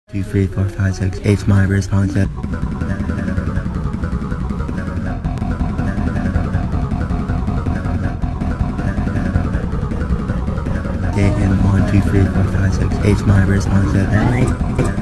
2, 3, 4, 5, 6, 8 my response. Hit him 1, 2, 3, 4, 5, 6, 8 my response.